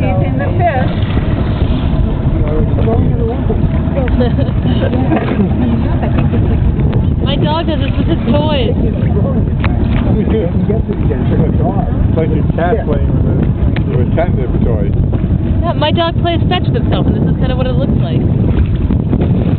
teasing the fish. My dog does this with his toys. It's like your cat playing with a catnip toy. Yeah, my dog plays fetch with himself, and this is kind of what it looks like.